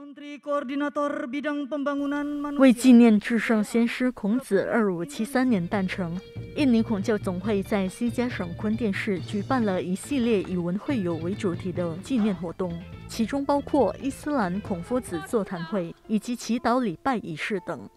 为纪念至圣先师孔子2573年诞辰，印尼孔教总会在西加省坤甸市举办了一系列以文会友为主题的纪念活动，其中包括伊斯兰孔夫子座谈会以及祈祷礼拜仪式等。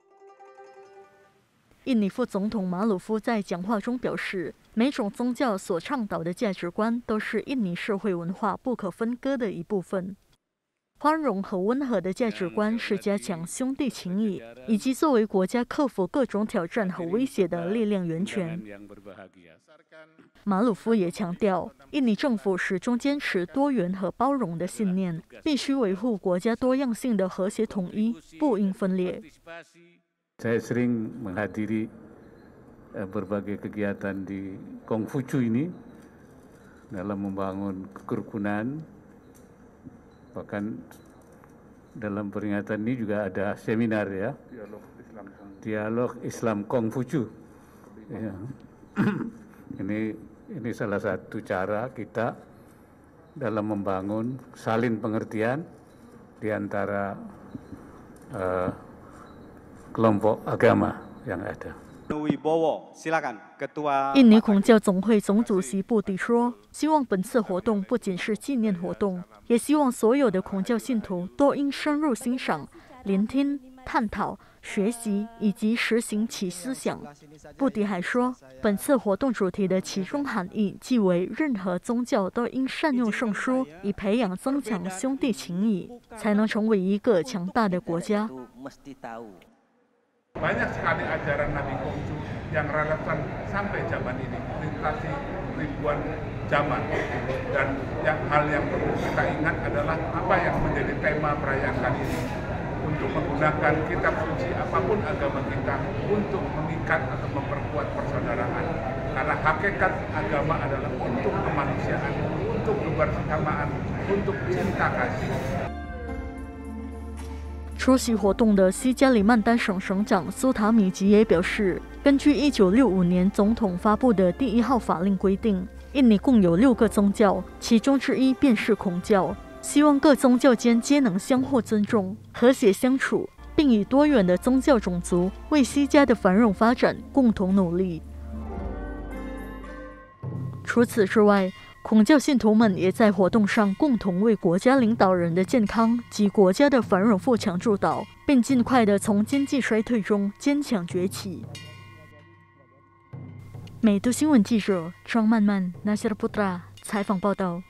印尼副总统马鲁夫在讲话中表示，每种宗教所倡导的价值观都是印尼社会文化不可分割的一部分。宽容和温和的价值观是加强兄弟情谊，以及作为国家克服各种挑战和威胁的力量源泉。马鲁夫也强调，印尼政府始终坚持多元和包容的信念，必须维护国家多样性的和谐统一，不应分裂。 Saya sering menghadiri berbagai kegiatan di Kongfucu ini dalam membangun kerukunan. Bahkan dalam peringatan ini juga ada seminar ya, dialog Islam Kongfucu. Ya. Ini salah satu cara kita dalam membangun saling pengertian di antara kelompok agama yang ada. 印尼孔教总会总主席布迪说，希望本次活动不仅是纪念活动，也希望所有的孔教信徒都应深入欣赏、聆听、探讨、学习以及实行其思想。布迪还说，本次活动主题的其中含义即为任何宗教都应善用圣书，以培养增强兄弟情谊，才能成为一个强大的国家。 Banyak sekali ajaran Nabi Konghucu yang relevan sampai zaman ini, melintasi ribuan zaman. Dan hal yang perlu kita ingat adalah apa yang menjadi tema perayaan kali ini. Untuk menggunakan kitab suci apapun agama kita untuk mengikat atau memperkuat persaudaraan. Karena hakikat agama adalah untuk kemanusiaan, untuk kebersamaan, untuk cinta kasih. 出席活动的西加里曼丹省省长苏塔米吉也表示，根据1965年总统发布的第1号法令规定，印尼共有6个宗教，其中之一便是孔教。希望各宗教间皆能相互尊重、和谐相处，并以多元的宗教种族为西加的繁荣发展共同努力。除此之外，孔教信徒们也在活动上共同为国家领导人的健康及国家的繁荣富强祝祷，并尽快地从经济衰退中坚强崛起。美都新闻记者张曼曼、Nasir Putra 采访报道。